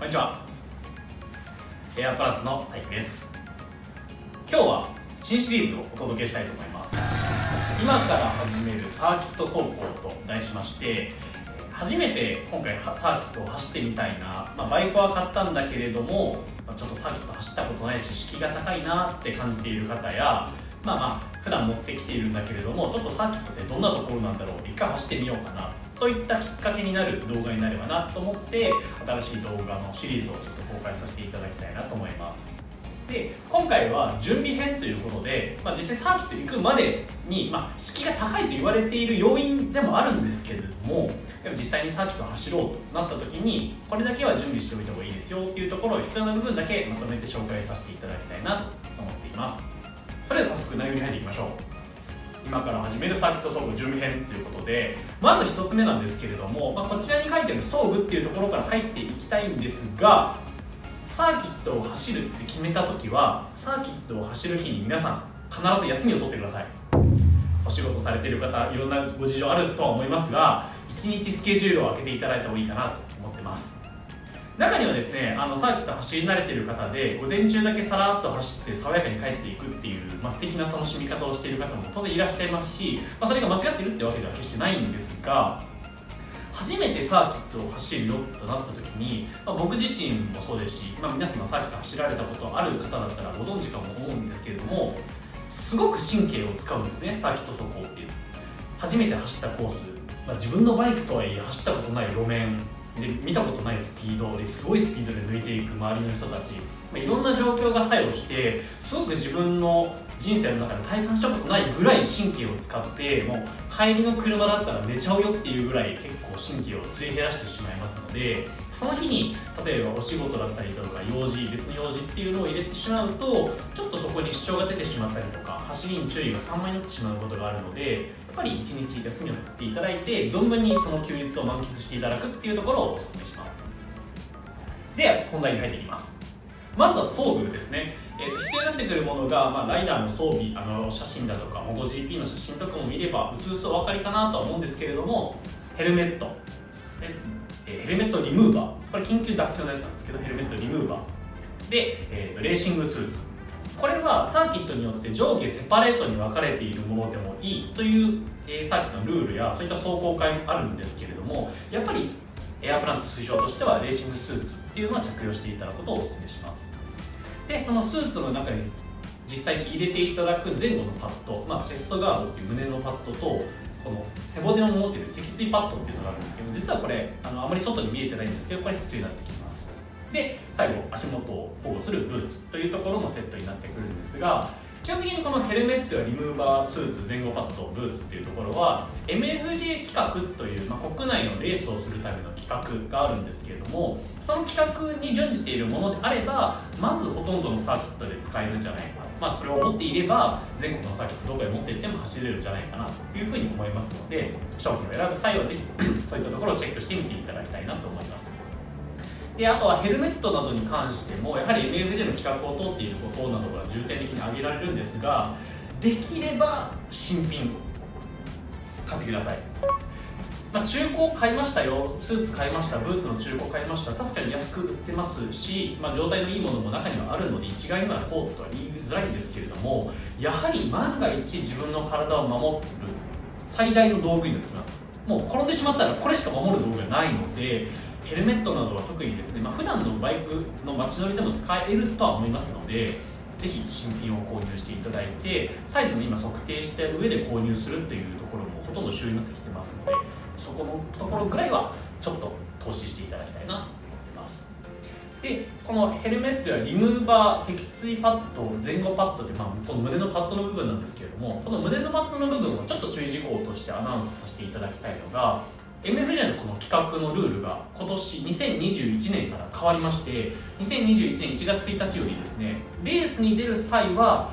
こんにちは。エアプランツの大輝です。今日は新シリーズをお届けしたいと思います。今から始めるサーキット走行と題しまして、初めて今回サーキットを走ってみたいな、バイクは買ったんだけれども、ちょっとサーキット走ったことないし敷居が高いなって感じている方や、普段乗ってきているんだけれども、ちょっとサーキットってどんなところなんだろう、一回走ってみようかなといったきっかけになる動画になればなと思って、新しい動画のシリーズをちょっと公開させていただきたいなと思います。で、今回は準備編ということで、実際サーキット行くまでに、敷居が高いと言われている要因でもあるんですけれども、実際にサーキットを走ろうとなった時にこれだけは準備しておいた方がいいですよっていうところを必要な部分だけまとめて紹介させていただきたいなと思っています。それでは早速内容に入っていきましょう。今から始めるサーキット装具準備編ということで、まず1つ目なんですけれども、こちらに書いてある装具っていうところから入っていきたいんですが、サーキットを走るって決めた時は、サーキットを走る日に皆さん必ず休みを取ってください。お仕事されている方、いろんなご事情あるとは思いますが、1日スケジュールを空けていただいた方がいいかなと思ってます。中にはですね、サーキット走り慣れている方で午前中だけさらっと走って爽やかに帰っていくっていう、素敵な楽しみ方をしている方も当然いらっしゃいますし、それが間違っているってわけでは決してないんですが、初めてサーキットを走るよとなった時に、僕自身もそうですし、皆様サーキット走られたことある方だったらご存知かも思うんですけれども、すごく神経を使うんですね、サーキット走行っていう。初めて走ったコース、自分のバイクとはいえ走ったことない路面で、見たことないスピードですごいスピードで抜いていく周りの人たち、いろんな状況が作用して、すごく自分の人生の中で体感したことないぐらい神経を使って、もう帰りの車だったら寝ちゃうよっていうぐらい結構神経をすり減らしてしまいますので、その日に例えばお仕事だったりとか別の用事っていうのを入れてしまうと、ちょっとそこに支障が出てしまったりとか、走りに注意が散漫になってしまうことがあるので、やっぱり1日休みを取っていただいて、存分にその休日を満喫していただくっていうところをお勧めします。では本題に入っていきます。まずは装具ですね。必要になってくるものが、ライダーの装備、写真だとか MotoGP の写真とかも見ればうすうすお分かりかなとは思うんですけれども、ヘルメット、ヘルメットリムーバー、これ緊急脱出のやつなんですけど、ヘルメットリムーバーで、レーシングスーツ、これはサーキットによって上下セパレートに分かれているものでもいいという、サーキットのルールやそういった走行会もあるんですけれども、やっぱりエアプランツ推奨としてはレーシングスーツっていうのは着用していただくことをお勧めします。で、そのスーツの中に実際に入れていただく前後のパッド、チェストガードっていう胸のパッドと、この背骨を持っている脊椎パッドっていうのがあるんですけど、実はこれあまり外に見えてないんですけど、これ必要になってきます。で、最後足元を保護するブーツというところのセットになってくるんですが、基本的にこのヘルメットやリムーバースーツ、前後パッド、ブーツっていうところは MFJ 企画という、国内のレースをするための企画があるんですけれども、その企画に準じているものであれば、まずほとんどのサーキットで使えるんじゃないかな、それを持っていれば全国のサーキットどこへ持っていっても走れるんじゃないかなというふうに思いますので、商品を選ぶ際はぜひそういったところをチェックしてみていただきたいなと思います。で、あとはヘルメットなどに関してもやはり MFJ の規格を通っていることなどが重点的に挙げられるんですが、できれば新品買ってください。中古買いましたよ、スーツ買いました、ブーツの中古買いました、確かに安く売ってますし、状態のいいものも中にはあるので一概にはこうとは言いづらいんですけれども、やはり万が一自分の体を守る最大の道具になってきます。もう転んでしまったらこれしか守る道具がないので、ヘルメットなどは特にですね、普段のバイクの街乗りでも使えるとは思いますので、ぜひ新品を購入していただいて、サイズも今測定した上で購入するっていうところもほとんど主流になってきてますので、そこのところぐらいはちょっと投資していただきたいなと思います。で、このヘルメットやリムーバー、脊椎パッド、前後パッドって、この胸のパッドの部分なんですけれども、この胸のパッドの部分をちょっと注意事項としてアナウンスさせていただきたいのが、MFJ のこの企画のルールが今年2021年から変わりまして、2021年1月1日よりですね、レースに出る際は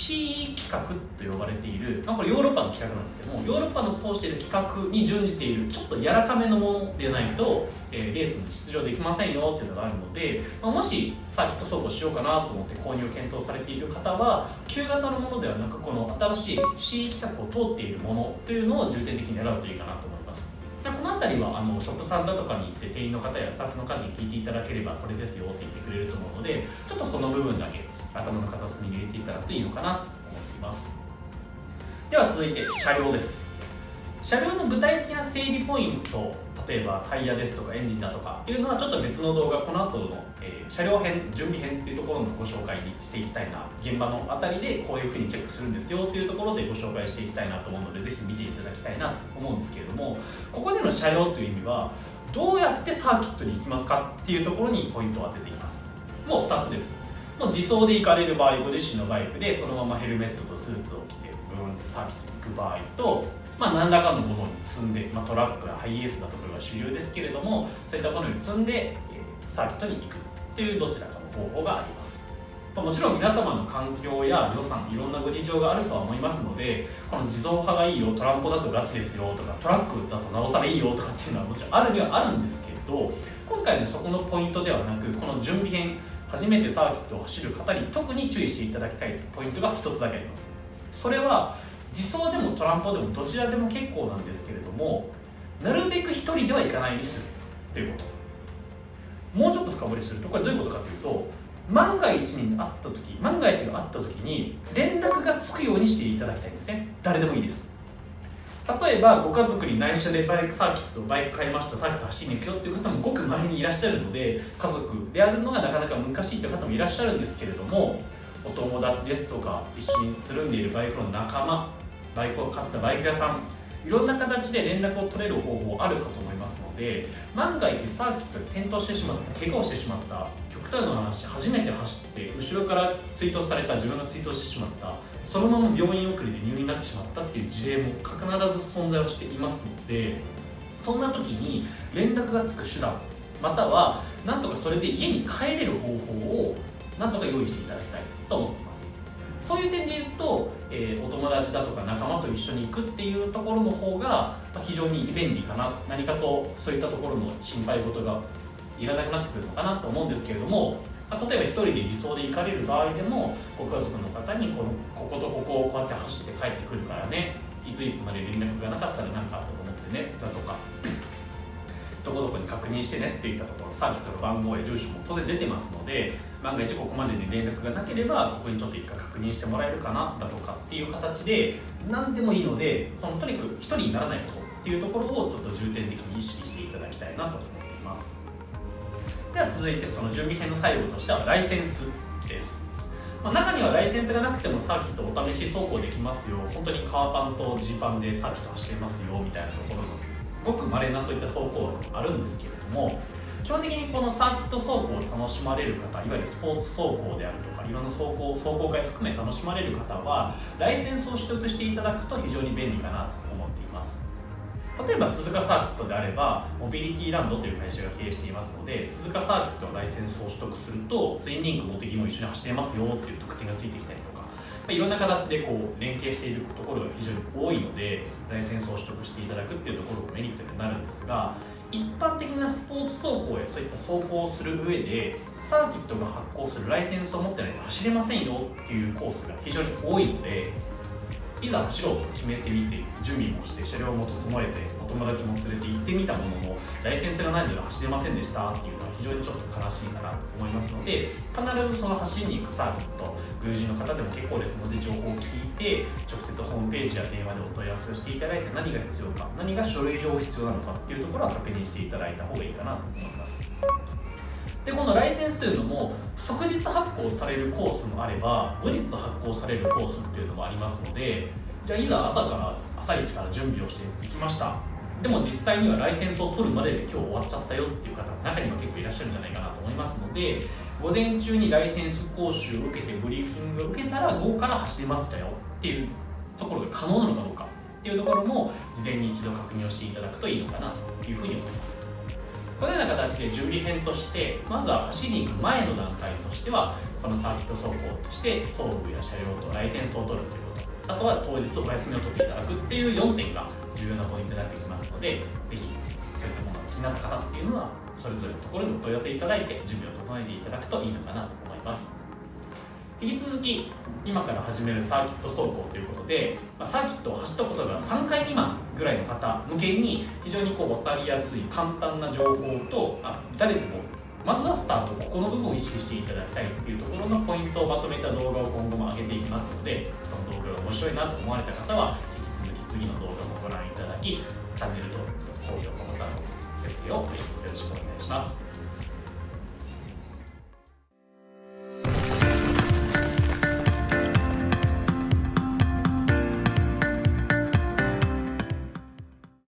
CE 規格と呼ばれている、これヨーロッパの規格なんですけども、ヨーロッパの通している規格に準じているちょっと柔らかめのものでないと、レースに出場できませんよっていうのがあるので、もしサーキット走行しようかなと思って購入を検討されている方は、旧型のものではなくこの新しい CE 規格を通っているものというのを重点的に選ぶといいかなと思います。この辺りはショップさんだとかに行って店員の方やスタッフの方に聞いていただければこれですよって言ってくれると思うので、ちょっとその部分だけ頭の片隅に入れていただくといいのかなと思っています。では続いて車両です。車両の具体的な整備ポイント、例えばタイヤですとかエンジンだとかっていうのはちょっと別の動画、この後の、車両編準備編っていうところのご紹介にしていきたいな、現場のあたりでこういうふうにチェックするんですよっていうところでご紹介していきたいなと思うので、ぜひ見ていただきたいなと思うんですけれども、ここでの車両という意味はどうやってサーキットに行きますかっていうところにポイントを当てています。もう2つです。もう自走で行かれる場合、ご自身のバイクでそのままヘルメットとスーツを着てブーンってサーキットに行く場合と、何らかのものに積んで、トラックやハイエースだところが主流ですけれども、そういったものに積んでサーキットに行くっていうどちらかの方法があります。もちろん皆様の環境や予算、いろんなご事情があるとは思いますので、この自動派がいいよ、トランポだとガチですよとか、トラックだとなおさらいいよとかっていうのはもちろんあるにはあるんですけど、今回のそこのポイントではなく、この準備編、初めてサーキットを走る方に特に注意していただきたいポイントが1つだけあります。それは自走でもトランポでもどちらでも結構なんですけれども、なるべく1人では行かないようにするということ。もうちょっと深掘りすると、これどういうことかというと、万が一があった時に連絡がつくようにしていただきたいんですね。誰でもいいです。例えばご家族に内緒でバイク買いました、サーキット走りに行くよっていう方もごく稀にいらっしゃるので、家族であるのがなかなか難しいという方もいらっしゃるんですけれども、お友達ですとか一緒につるんでいるバイクの仲間、バイクを買ったバイク屋さん、いろんな形で連絡を取れる方法あるかと思いますので、万が一サーキットで転倒してしまった、怪我をしてしまった、極端な話、初めて走って後ろから追突された、自分が追突してしまった、そのまま病院送りで入院になってしまったっていう事例も必ず存在をしていますので、そんな時に連絡がつく手段、またはなんとかそれで家に帰れる方法をなんとか用意していただきたいと思っています。そういう点で言うと、お友達だとか仲間と一緒に行くっていうところの方が非常に便利かな、何かとそういったところの心配事がいらなくなってくるのかなと思うんですけれども、例えば一人で自走で行かれる場合でも、ご家族の方にこことここをこうやって走って帰ってくるからね、いついつまで連絡がなかったら何かあったと思ってねだとか、どこどこに確認してねっていったところ、サーキットの番号や住所も当然出てますので、万が一ここまでに連絡がなければここにちょっと一回確認してもらえるかなだとかっていう形で何でもいいので、とにかく一人にならないことっていうところをちょっと重点的に意識していただきたいなと思っています。では続いてその準備編の最後としてはライセンスです。中にはライセンスがなくてもサーキットお試し走行できますよ、本当に革パンとジーパンでサーキット走れますよみたいなところのごく稀なそういった走行路もあるんですけれども、基本的にこのサーキット走行を楽しまれる方、いわゆるスポーツ走行であるとかいろんな走行会含め楽しまれる方はライセンスを取得していただくと非常に便利かなと思っています。例えば鈴鹿サーキットであればモビリティランドという会社が経営していますので、鈴鹿サーキットのライセンスを取得するとツインリンクモテギも一緒に走れますよっていう特典がついてきたりとか、いろんな形で連携しているところが非常に多いので、ライセンスを取得していただくっていうところがメリットになるんですが、一般的なスポーツ走行やそういった走行をする上でサーキットが発行するライセンスを持ってないと走れませんよっていうコースが非常に多いので、いざ走ろうと決めてみて準備もして車両も整えてお友達も連れて行ってみたもののライセンスがないので走れませんでしたっていうのは非常にちょっと悲しいかなと思いますので、必ずその走りに行くサーキット、ご友人の方でも結構ですので情報を聞いて直接ホームページや電話でお問い合わせをしていただいて、何が必要か、何が書類上必要なのかっていうところは確認していただいた方がいいかなと思います。でこのライセンスというのも即日発行されるコースもあれば後日発行されるコースっていうのもありますので、じゃあいざ朝一から準備をしていきました、でも実際にはライセンスを取るまでで今日終わっちゃったよっていう方も中には結構いらっしゃるんじゃないかなと思いますので、午前中にライセンス講習を受けてブリーフィングを受けたら午後から走れますよっていうところが可能なのかどうかっていうところも事前に一度確認をしていただくといいのかなというふうに思います。このような形で準備編としてまずは走りに行く前の段階としてはこのサーキット走行として装具や車両とライセンスを取るということ、あとは当日お休みを取っていただくっていう4点が重要なポイントになってきますので、ぜひそういったものが気になった方っていうのはそれぞれのところにお問い合わせいただいて準備を整えていただくといいのかなと思います。引き続き今から始めるサーキット走行ということで、サーキットを走ったことが3回未満ぐぐらいの方向けに非常に分かりやすい簡単な情報と、誰でもまずはスタート、ここの部分を意識していただきたいっていうところのポイントをまとめた動画を今後も上げていきますので、その動画が面白いなと思われた方は引き続き次の動画もご覧いただき、チャンネル登録と高評価ボタンの設定をぜひよろしくお願いします。